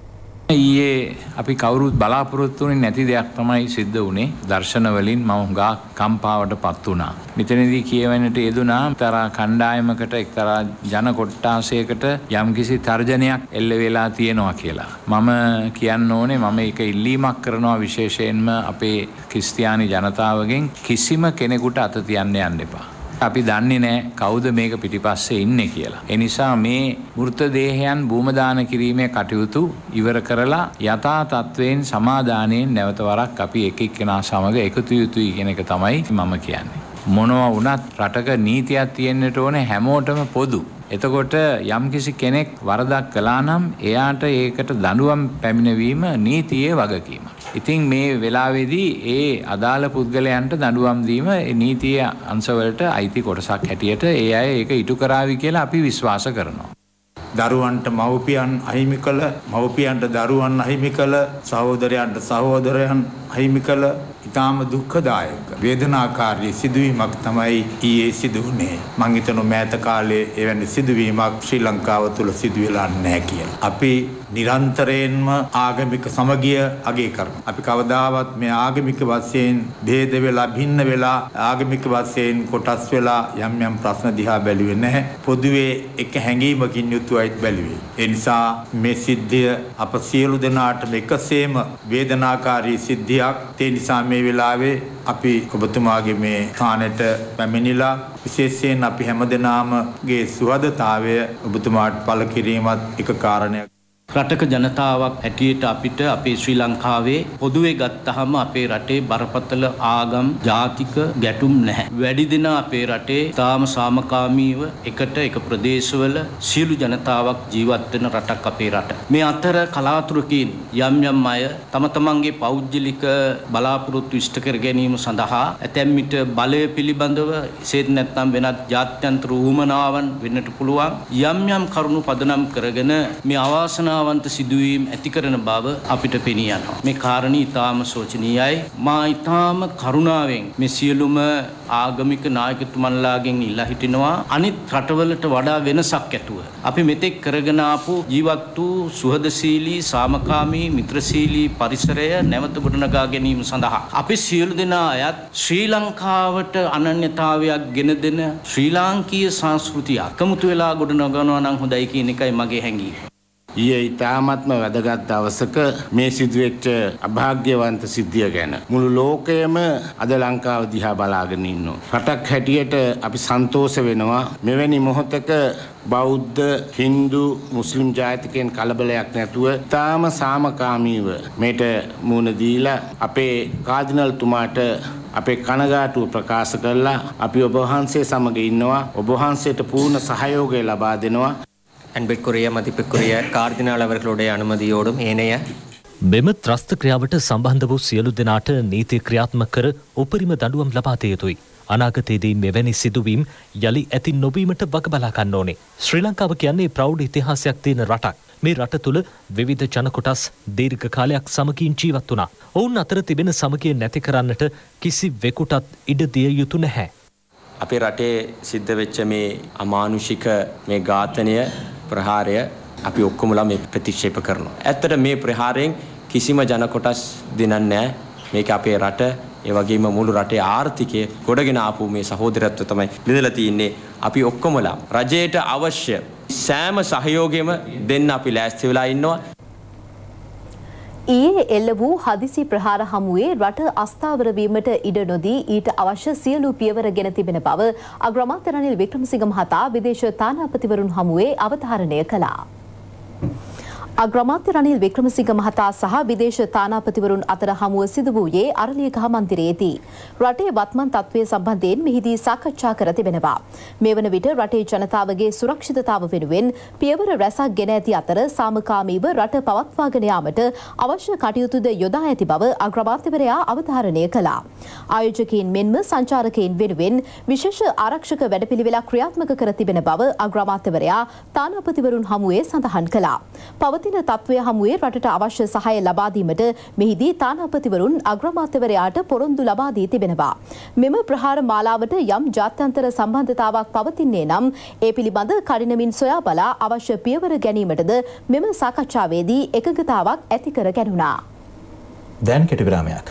ඊයේ අපි කවුරුත් බලාපොරොත්තු වෙන්නේ නැති දෙයක් තමයි සිද්ධ වුනේ. දර්ශන වලින් මම හුඟා කම්පාවටපත් වුණා. මෙතනදී කියවෙන්නට යෙදුනා එක්තරා කණ්ඩායමකට එක්තරා ජන කොට්ටාසයකට යම්කිසි තර්ජනයක් එල්ල වෙලා තියෙනවා කියලා. මම කියන්න ඕනේ මම ඒක ඉල්ලීමක් කරනවා විශේෂයෙන්ම අපේ ක්‍රිස්තියානි ජනතාවගෙන් කිසිම කෙනෙකුට අත තියන්න යන්න එපා. අපි දන්නේ නැහැ කවුද මේක පිටිපස්සේ ඉන්නේ කියලා. ඒ නිසා මේ මෘතදේහයන් භූමදාන කිරීමේ කටයුතු ඉවර කරලා යථා තත්වයෙන් සමාදානයෙන් නැවත වරක් අපි එක එක්කෙනා සමග එකතු යුතුයි කියන එක තමයි මම කියන්නේ. මොනවා වුණත් රටක නීතියක් තියෙන්නට ඕනේ හැමෝටම පොදු. එතකොට යම්කිසි කෙනෙක් වරදක් කළා නම් එයාට ඒකට දඬුවම් පැමිණවීම නීතියේ වගකීමක්. ඉතින් මේ වෙලාවේදී ඒ අදාළ පුද්ගලයන්ට දඬුවම් දීම නීතියේ අංශවලට අයිති කොටසක් හැටියට ඒ අය ඒක ඉටු කරાવી කියලා අපි විශ්වාස කරනවා. දරුවන්ට මව්පියන් අහිමි කළ, මව්පියන්ට දරුවන් අහිමි කළ, සහෝදරයන්ට සහෝදරයන් අහිමි කළ ඉතාම දුක්ඛදායක වේදනාකාරී සිදුවීමක් තමයි ඊයේ සිදු වුණේ. මං හිතනවා මෑත කාලේ එවැනි සිදුවීමක් ශ්‍රී ලංකාව තුල සිදු වෙලා නැහැ කියලා. අපි නිරන්තරයෙන්ම ආගමික සමගිය අගය කරනවා. අපි කවදාවත් මේ ආගමික වශයෙන් ભેද වෙලා භින්න වෙලා ආගමික වශයෙන් කොටස් වෙලා යම් යම් ප්‍රශ්න දිහා බැලුවේ නැහැ. පොදුවේ එක හැඟීමකින් යුතුවයි බැලුවේ. ඒ නිසා මේ සිද්ධිය අප සියලු දෙනාටම එකසේම වේදනාකාරී සිද්ධියක්. ඒ නිසා මේ වෙලාවේ අපි ඔබතුමාගේ මේ ස්ථානෙට පැමිණිලා විශේෂයෙන් අපි හැමදෙනාමගේ සුහදතාවය ඔබතුමාට පළ කිරීමත් එක කාරණයක්. රටක ජනතාවක් හැටියට අපිට අපේ ශ්‍රී ලංකාවේ පොදුවේ ගත්තහම අපේ රටේ බරපතල ආගම් ජාතික ගැටුම් නැහැ. වැඩි දින අපේ රටේ තාම සාමකාමීව එකට එක ප්‍රදේශවල සියලු ජනතාවක් ජීවත් වෙන රටක් අපේ රට. මේ අතර කලාතුරකින් යම් යම් අය තම තමන්ගේ පෞද්ගලික බලාපොරොත්තු ඉෂ්ට කර ගැනීම සඳහා ඇතැම් විට බලය පිළිබඳව එසේත් නැත්නම් වෙනත් ජාත්‍යන්තර උවමනාවන් වෙන්නට පුළුවන් යම් යම් කරුණු පදනම් කරගෙන මේ අවාසනාව සිදුවීම් ඇති කරන බව අපිට පෙනී යනවා. මේ කාරණේ ඊටාම සෝචනීයයි. මා ඊටාම කරුණාවෙන් මේ සියලුම ආගමික නායකතුමන්ලාගෙන් ඉල්ලා හිටිනවා අනිත් රටවලට වඩා වෙනසක් ඇතුව අපි මෙතෙක් කරගෙන ආපු ජීවත් වූ සුහදශීලී සාමකාමී මිත්‍රශීලී පරිසරය නැවත ගොඩනගා ගැනීම සඳහා අපි සියලු දෙනා අයත් ශ්‍රී ලංකාවට අනන්‍යතාවයක් ගෙන දෙන ශ්‍රී ලාංකීය සංස්කෘතිය අකමුතු වෙලා ගොඩනගනවා නම් හොඳයි කියන එකයි මගේ හැඟීම. ඊයේ ඉතාමත්ම වැදගත් දවසක මේ සිදුවෙච්ච අභාග්‍යවන්ත සිද්ධිය ගැන මුළු ලෝකයම අද ලංකාව දිහා බලාගෙන ඉන්නවා. රටක් හැටියට අපි සන්තෝෂ වෙනවා මෙවැනි මොහොතක බෞද්ධ, හින්දු, මුස්ලිම් ජාතිකයන් කලබලයක් නැතුව තාම සාමකාමීව මේට මුහුණ දීලා අපේ කාදිනල්තුමාට අපේ කනගාටුව ප්‍රකාශ කරලා අපි ඔබ වහන්සේ සමග ඉන්නවා. ඔබ වහන්සේට පූර්ණ සහයෝගය ලබා දෙනවා. அன்பிற்குரிய மதிப்பிற்குரிய கார்தினால் அவர்களுடைய அனுமதியோடும் ஏனைய මෙම ත්‍රස්ත ක්‍රියාවට සම්බන්ධ වූ සියලු දෙනාට නීති ක්‍රියාත්මක කර උපරිම දඬුවම් ලබා දිය යුතුයි. අනාගතයේදී මෙවැනි සිදුවීම් යලි ඇති නොවීමට වග බලා ගන්න ඕනේ. ශ්‍රී ලංකාව කියන්නේ ප්‍රෞಢ ඉතිහාසයක් තියෙන රටක්. මේ රට තුළ විවිධ ජන කොටස් දීර්ඝ කාලයක් සමගින් ජීවත් වුණා. ඔවුන් අතර තිබෙන සමගිය නැති කරන්නට කිසිවෙකුටත් ඉඩ දිය යුතු නැහැ. අපේ රටේ සිද්ධ වෙච්ච මේ අමානුෂික මේ ඝාතනය ප්‍රහාරය අපි ඔක්කොමලා මේ ප්‍රතික්ෂේප කරනවා. ඇත්තට මේ ප්‍රහාරයෙන් කිසිම ජන කොටස් දිනන්නේ නැහැ. මේක අපේ රට ඒ වගේම මුළු රටේ ආර්ථිකය ගොඩගෙන ආපු මේ සහෝදරත්වය තමයි බෙදලා තින්නේ. අපි ඔක්කොමලා රජයට අවශ්‍ය සෑම සහයෝගයම දෙන්න අපි ලෑස්ති වෙලා ඉන්නවා. ඊයේ එල්ල වූ හදිසි ප්‍රහාර හමුවේ රට අස්ථාවර වීමට ඉඩ නොදී ඊට අවශ්‍ය සියලු පියවර ගෙන තිබෙන බව අග්‍රාමාත්‍ය රනිල් වික්‍රමසිංහ මහතා විදේශ තානාපතිවරුන් හමුවේ අවධාරණය කළා. අග්‍රාමාත්‍ය රනිල් වික්‍රමසිංහ මහතා සහ විදේශ තානාපතිවරුන් අතර හමුව සිදු වූයේ අරලියගහ මන්දිරයේදී. රටේ වත්මන් තත්ත්වය සම්බන්ධයෙන් මෙහිදී සාකච්ඡා කර තිබෙනවා. මේ වන විට රටේ ජනතාවගේ සුරක්ෂිතතාව වෙනුවෙන් පියවර රැසක් ගෙන ඇති අතර සාමකාමීව රට පවත්වාගෙන යාමට අවශ්‍ය කටයුතුද යොදා ඇති බව අග්‍රාමාත්‍යවරයා අවධාරණය කළා. ආයෝජකයින් මෙන්ම සංචාරකයින් වෙනුවෙන් විශේෂ ආරක්ෂක වැඩපිළිවෙලක් ක්‍රියාත්මක කර තිබෙන බව අග්‍රාමාත්‍යවරයා තානාපතිවරුන් හමුවේ සඳහන් කළා. පවතින තත්ත්වය හමුවේ රටට අවශ්‍ය සහාය ලබා දීමට මෙහිදී තානාපතිවරුන් අග්‍රාමාත්‍යවරයාට පොරොන්දු ලබා දී තිබෙනවා. මෙම ප්‍රහාර මාලාවට යම් ජාත්‍යන්තර සම්බන්ධතාවක් පවතින්නේ නම් ඒ පිළිබඳ කඩිනමින් සොයා බලා අවශ්‍ය පියවර ගැනීමටද මෙම සාකච්ඡාවේදී එකඟතාවක් ඇති කර ගැනුණා. දැන් කෙටි විරාමයක්.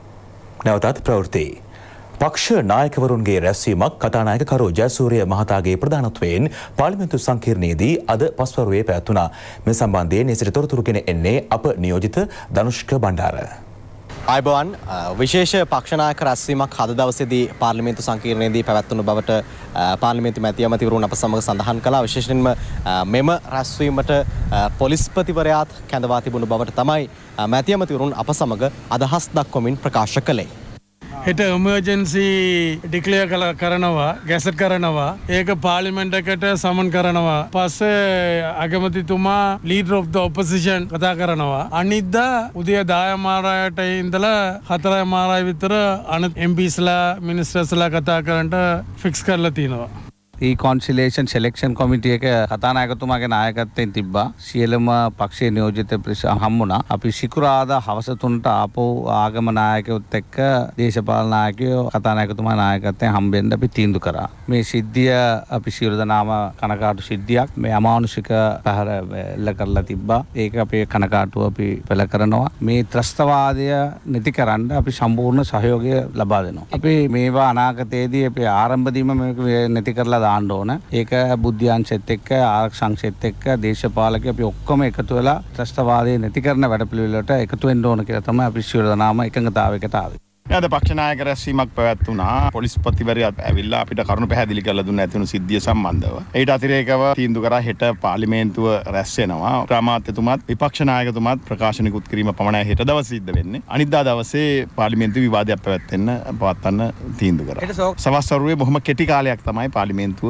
නැවතත් ප්‍රවෘත්ති. පක්ෂ නායකවරුන්ගේ රැස්වීමක් කතානායක කරෝ ජයසූරිය මහතාගේ ප්‍රධානත්වයෙන් පාර්ලිමේන්තු සංකීර්ණයේදී අද පස්වරුවේ පැවැත්වුණා. මේ සම්බන්ධයෙන් එසිට තොරතුරු ගෙන එන්නේ අප නියෝජිත ධනුෂ්ක බණ්ඩාර. ආයුබෝවන් විශේෂ පක්ෂනායක රැස්වීමක් අද දවසේදී පාර්ලිමේන්තු සංකීර්ණයේදී පැවැත්වුණු බවට පාර්ලිමේන්තු මැති ඇමතිවරුන් අප සමග සඳහන් කළා. විශේෂයෙන්ම මෙම රැස්වීමට පොලිස්පතිවරයාත් කැඳවා තිබුණු බවට තමයි මැති ඇමතිවරුන් අප සමග අදහස් දක්වමින් ප්‍රකාශ කළේ. හෙට එමර්ජන්සි ඩික්ලෙයර් කරනවා ගැසට් කරනවා ඒක පාර්ලිමේන්තු එකට සමන් කරනවා පස්සේ අගමැතිතුමා ලීඩර් ඔෆ් ද ඔපොසිෂන් කතා කරනවා අනිද්දා උදේ 10 මාරයට ඉඳලා 4 මාරය විතර අනිත් MPස්ලා මිනිස්ටර්ස්ලා කතා කරන්න ෆික්ස් කරලා තිනවා. රීකොන්සිලේෂන් සෙලෙක්ෂන් කොමිටි එක කතානායකතුමාගේ නායකත්වයෙන් තිබ්බා. සියලුම පක්ෂයේ නියෝජිත පිරිස හම්බුණා. අපි සිකුරාදා හවස 3ට ආපහු ආගම නායකයොත් එක්ක දේශපාලන නායකයෝ කතානායකතුමා නායකත්වයෙන් හම්බෙන්න අපි තීන්දුව කරා. මේ සිද්ධිය අපි සියලු දෙනාම කනකාටු සිද්ධියක්. මේ අමානුෂික පහර එල්ල කරලා තිබ්බා. ඒක අපේ කනකාටුව අපි පෙළ කරනවා. මේ ත්‍රස්තවාදය නැති කරන්න අපි සම්පූර්ණ සහයෝගය ලබා දෙනවා. අපි මේවා අනාගතයේදී අපි ආරම්භදීම මේක නැති කරලා දාන්න ඕන. ඒක බුද්ධ්‍යංශෙත් එක්ක ආරක්ෂංශෙත් එක්ක දේශපාලකයෝ අපි ඔක්කොම එකතු වෙලා ත්‍රස්තවාදය නැති කරන වැඩපිළිවෙලට එකතු වෙන්න ඕන කියලා තමයි අපි සියලු දෙනාම එකඟතාවයකට ආවේ. අද පක්ෂ නායක රැස්වීමක් පැවැත්වුණා. පොලිස්පතිවරයාත් ඇවිල්ලා අපිට කරුණු පැහැදිලි කරලා දුන්න ඇතිවුණු සිද්ධිය සම්බන්ධව. ඊට අතිරේකව තීන්දුව කරා හෙට පාර්ලිමේන්තුව රැස් වෙනවා. අග්‍රාමාත්‍යතුමාත් විපක්ෂ නායකතුමාත් ප්‍රකාශනිකුත් කිරීම පමණයි හෙට දවසේ සිද්ධ වෙන්නේ. අනිද්දා දවසේ පාර්ලිමේන්තු විවාදයක් පවත්වන්න තීන්දුව කරා. සවස් වරුවේ බොහොම කෙටි කාලයක් තමයි පාර්ලිමේන්තුව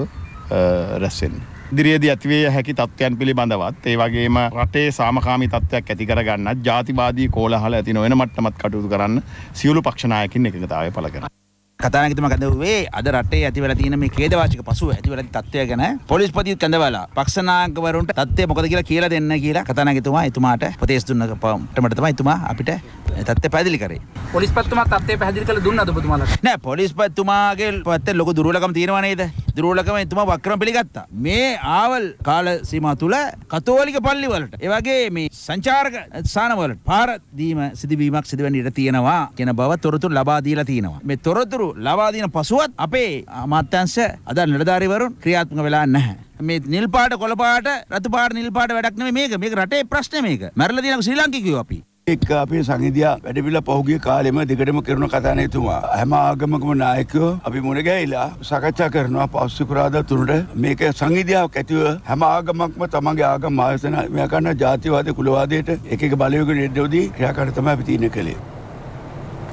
රැස් වෙන්නේ. ඉදිරියේදී ඇතිවිය හැකි තත්ත්වයන් පිළිබඳවත් ඒ වගේම රටේ සාමකාමී තත්ත්වයක් ඇති කරගන්නත් ජාතිවාදී කෝලහල ඇති නොවන මට්ටමත් කටයුතු කරන්න සියලු පක්ෂ නායකින් එකඟතාවය පළ කරනවා. කතානායකතුමා කැඳවුවේ අද රටේ ඇතිවෙලා තියෙන මේ ඛේදවාචක පසුව ඇතිවෙලා තත්ත්වය ගැන පොලිස්පතිත් කැඳවලා පක්ෂ නායකවරුන්ට තත්ත්වය මොකද කියලා දෙන්න කියලා කතානායකතුමා එතුමාට උපදෙස් දුන්න තමයි එතුමා අපිට තත්ත්වය පැහැදිලි කරේ. පොලිස්පතිතුමා තත්ත්වය පැහැදිලි කරලා දුන්නද ඔබතුමාලට? නෑ පොලිස්පතිතුමාගේ පැත්තේ ලොකු දුර්වලකම් තියෙනවා නේද? දුර්වලකම එතුමා වක්‍රම පිළිගත්තා. මේ ආවල් කාල සීමා තුල කතෝලික පල්ලි වලට ඒ වගේ මේ සංචාරක ස්ථාන වලට පාර දීම සිදුවීමක් සිදුවෙන්න ඉඩ තියෙනවා කියන බව තොරතුරු ලබා දීලා තියෙනවා. මේ තොරතුරු ලබා දින පසුවත් අපේ අමාත්‍යංශ අදාළ නිලධාරීවරුන් ක්‍රියාත්මක වෙලා නැහැ. මේ නිල් පාට කොළ පාට රතු පාට නිල් පාට වැඩක් නෙමෙයි මේක රටේ ප්‍රශ්නේ මේක. මැරලා තියෙන ශ්‍රී ලාංකිකයෝ අපි. එක්ක අපේ සංහිදියා වැඩපිළිවෙල පහුගිය කාලෙම දිගටම කරන කතානායකතුමා හැම ආගමකම නායකයෝ අපි මුණ ගැහිලා සාකච්ඡා කරනවා පස්සිකුරාදා 3ට මේක සංහිදියාවක් ඇතිව හැම ආගමක්ම තමන්ගේ ආගම ආයතන මෙයා කරන ජාතිවාදී කුලවාදයට එක බලයකට එද්දෝදී ක්‍රියාකාරී තමයි අපි තීරණය කළේ.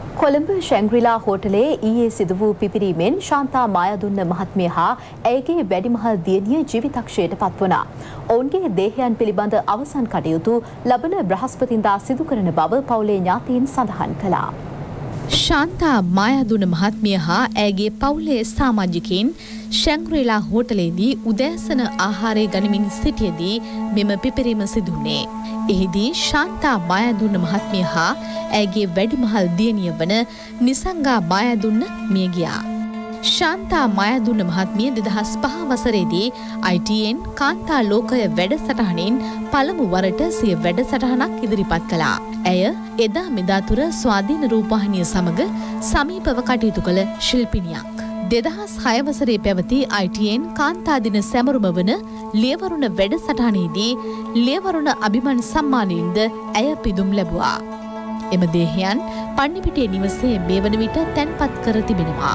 කොළඹ ශැංග්‍රීලා හෝටලේ ඊයේ සිදු වූ පිපිරීමෙන් ශාන්තා මායදුන්න මහත්මිය හා ඇයගේ වැඩිමහල් දියණිය ජීවිතක්ෂයට පත්වනා. ඔවුන්ගේ දේහයන් පිළිබඳ අවසන් කටයුතු ලබන බ්‍රහස්පතින්දා සිදු කරන බව පවුලේ ඥාතීන් සඳහන් කළා. ශාන්තා මායදුන මහත්මිය හා ඇගේ පවුලේ සාමාජිකයින් ශැංග්‍රීලා හෝටලේදී උදෑසන ආහාරය ගනිමින් සිටියදී මෙම පිපිරීම සිදුුණේ. එහිදී ශාන්තා මායදුන්න මහත්මිය හා ඇගේ වැඩිමහල් දියණිය වන නිසංගා මායදුන්න මිය ගියා. ශාන්තා මායදුන්න මහත්මිය 2005 වසරේදී ITN කාන්තා ලෝකය වැඩසටහනින් පළමු වරට සිය වැඩසටහනක් ඉදිරිපත් කළා. ඇය එදා මෙදා තුර ස්වාධීන රූපවාහිනිය සමග සමීපව කටයුතු කළ ශිල්පිනියක්. 2006 වසරේ පැවති ITN කාන්තා දින සැමරුම වන ලියවරුණ වැඩසටහනේදී ලියවරුණ අභිමන් සම්මානයෙන්ද ඇය පිදුම් ලැබුවා. එම දේහයන් පන්නිපිටිය නිවසේ මේ වන විට තැන්පත් කර තිබෙනවා.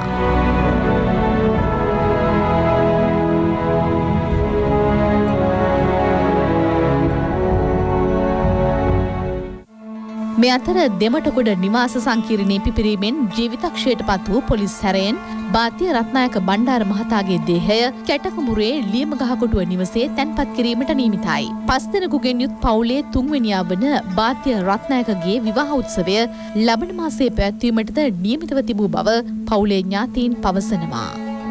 මේ අතර දෙමටගොඩ නිවාස සංකීර්ණයේ පිපිරීමෙන් ජීවිතක්ෂයට පත් වූ පොලිස් සැරයෙන් බාතිය රත්නායක බණ්ඩාර මහතාගේ දේහය කැටකුමුරේ ලියමගහකොටුව නිවසේ තැන්පත් කිරීමට නියමිතයි. 5 දෙනෙකුගෙන් යුත් පවුලේ තුන්වෙනියා වන බාතිය රත්නායකගේ විවාහ උත්සවය ලබන මාසයේ පැවැත්වීමටද නියමිතව තිබූ බව පවුලේ ඥාතීන් පවසනවා.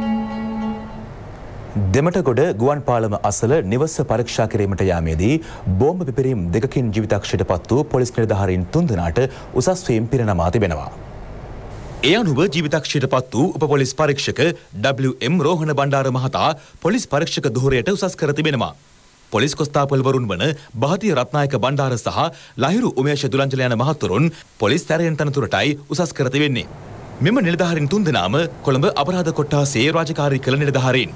දෙමටගොඩ ගුවන් පාලම අසල නිවස පරීක්ෂා කිරීමට යාමේදී බෝම්බ පිපිරීම් දෙකකින් ජීවිතක්ෂයට පත් වූ පොලිස් නිලධාරීන් 3 දෙනාට උසස් වීම් පිරිනමා තිබෙනවා. ඒ අනුව ජීවිතක්ෂයට පත් වූ උප පොලිස් පරීක්ෂක WM රෝහණ බණ්ඩාර මහතා පොලිස් පරීක්ෂක ධුරයට උසස් කර තිබෙනවා. පොලිස් කොස්තාපල්වරුන් වන බහතිය රත්නායක බණ්ඩාර සහ ලහිරු උමේෂ දුලංජල යන මහතුරුන් පොලිස් සැරයන් තනතුරටයි උසස් කර තිබෙන්නේ. මෙම නිලධාරීන් 3 දෙනාම කොළඹ අපරාධ කොට්ටාසේ රාජකාරී කළ නිලධාරීන්.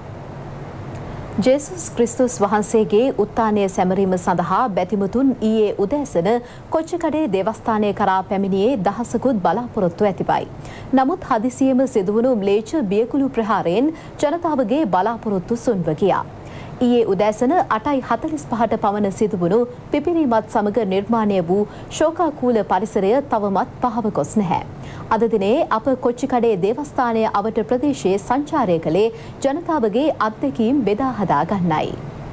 ජේසුස් ක්‍රිස්තුස් වහන්සේගේ උත්ථානය සැමරීම සඳහා බැතිමතුන් ඊයේ උදෑසන කොච්චිකඩේ දේවස්ථානය කරා පැමිණියේ දහසකුත් බලාපොරොත්තු ඇතිවයි. නමුත් හදිසියෙම සිදුවුණු ම්ලේච්ඡ බියකුළු ප්‍රහාරයෙන් ජනතාවගේ බලාපොරොත්තු සුන්ව ගියා. ඊයේ උදෑසන 8:45ට පමණ සිදුවුණු පිපිරීමත් සමග නිර්මාණය වූ ශෝකාකූල පරිසරය තවමත් පහව ගොස් නැහැ. අද දිනේ අප කොච්චිකඩේ දේවස්ථානය අවට ප්‍රදේශයේ සංචාරය කළේ ජනතාවගේ අත්දැකීම් බෙදා හදා ගන්නයි.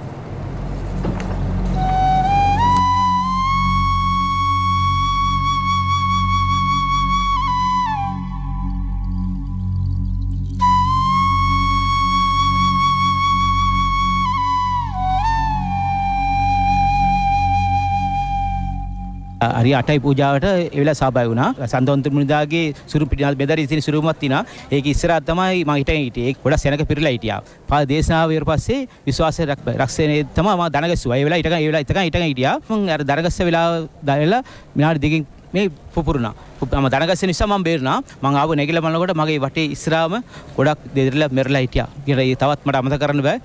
හරි 8යි පූජාවට ඒ වෙලාව සහභාගී වුණා. සන්තෝන්ත මුනිදාගේ සුරු පිටිනාල් බෙදරි ඉතින් සුරුමත් තිනා. ඒක ඉස්සරහ තමයි මම හිටියේ. ඒක ගොඩක් සෙනඟ පිරලා හිටියා. පාද දේශනාව ඊට පස්සේ විශ්වාසය රැක්සේනේ තමයි මම දනගස්සුවා. ඒ වෙලාව ඊටකන් හිටියා. මම අර දනගස්ස වෙලාව දාලා විනාඩි දෙකකින් මේ පුපුරුණා. මම දනගස්ස නිසා මම බේරුණා. මම ආව නැගිලා බලනකොට මගේ වටේ ඉස්සරහම ගොඩක් දෙදරලා මෙරලා හිටියා. ඊට තවත් මට අමතක කරන්න බෑ.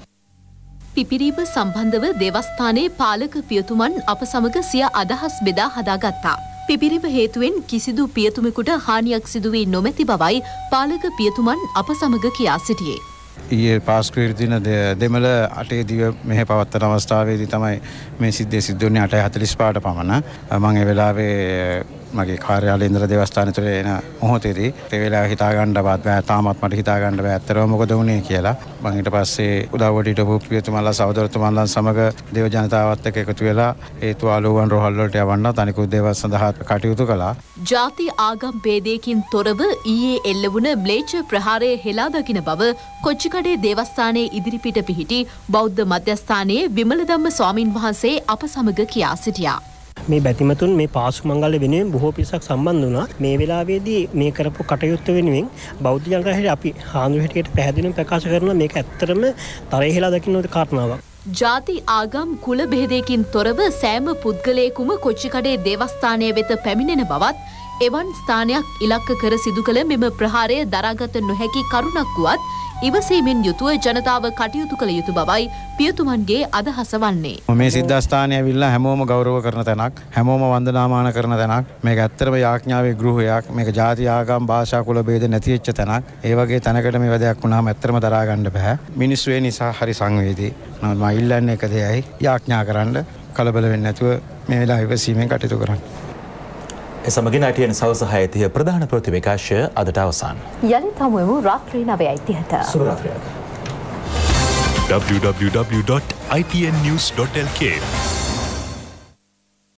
පිපිරීම සම්බන්ධව දේවස්ථානයේ පාලක පියතුමන් අප සමග සිය අදහස් බෙදා හදාගත්තා. පිපිරීම හේතුවෙන් කිසිදු පියතුමෙකුට හානියක් සිදු වී නොමැති බවයි පාලක පියතුමන් අප සමග කියා සිටියේ. ඊයේ පාස්කු දින දෙමළ 8 දිව මෙහි පවත්වන අවස්ථාවේදී තමයි මේ සිද්ධිය සිදු වුණේ 8:45ට පමණ. මම ඒ වෙලාවේ මගේ කාර්යාලයේ ඉඳලා දේවස්ථානය තුළ එන මොහොතේදී ඒ වෙලාව හිතා ගන්නවත් බෑ. තාමත් මට හිතා ගන්න බෑ ඇත්තටම මොකද වුනේ කියලා. මම ඊට පස්සේ උදව්වට හිටපු පියතුමන්ලා සහෝදරතුමන්ලා සමග දේව ජනතාවත් එක්ක එකතු වෙලා ඒ තුවාලුවන් රෝහල් වලට යවන්න තනිකුත් දේවල් සඳහා කටයුතු කළා. ජාති ආගම් ભેදයකින් තොරව ඊයේ එල්ල වුණ ම්ලේච්ඡ ප්‍රහාරය හෙලා දකින බව කොච්චිකඩේ දේවස්ථානයේ ඉදිරිපිට පිහිටි බෞද්ධ මධ්‍යස්ථානයේ විමල ධම්ම ස්වාමින් වහන්සේ අප සමග කියා සිටියා. මේ බැතිමතුන් මේ පාසු මංගල්‍ය වෙනුවෙන් බොහෝ පිරිසක් සම්බන්ධ වුණා. මේ වෙලාවේදී මේ කරපු කටයුත්ත වෙනුවෙන් බෞද්ධ ජනතාවට අපි හාමුදුරුවෝ හැටියට පැහැදිලිවම ප්‍රකාශ කරනවා මේක ඇත්තටම තරහෙලා දකින්න ඕන කාරණාවක්. ජාති ආගම් කුල බෙහෙදයකින් තොරව සෑම පුද්ගලයෙකුම කොච්චිකඩේ දේවස්ථානය වෙත පැමිණෙන බවත් එවන් ස්ථානයක් ඉලක්ක කර සිදු කළ මෙම ප්‍රහාරය දරාගත නොහැකි කරුණක් වුවත් ඉවසීමෙන් යුතුව ජනතාව කටයුතු කළ යුතු බවයි පියතුමන්ගේ අදහස වන්නේ. මේ සිද්ධාස්ථානය ඇවිල්ලා හැමෝම ගෞරව කරන තැනක්, හැමෝම වන්දනාමාන කරන තැනක්. මේක ඇත්තටම යාඥාවේ ගෘහයක්. මේක ජාති ආගම් භාෂා කුල ભેද නැති වෙච්ච තැනක්. ඒ වගේ තැනකට මේ වැඩක් වුණාම ඇත්තටම දරා ගන්න බෑ. මිනිස්සු ඒ නිසා හරි සංවේදී. මම ඉල්ලන්නේ එක දෙයයි යාඥා කරන්න කලබල වෙන්නේ නැතුව මේ වෙලාව ඉවසීමෙන් කටයුතු කරන්න. එසමගින් ITN සවස 6:30 ප්‍රධාන ප්‍රවෘත්ති විකාශය අදට අවසන්. යලිත් හමුවෙමු රාත්‍රී 9:30ට. සුබ රාත්‍රියක්. www.itnnews.lk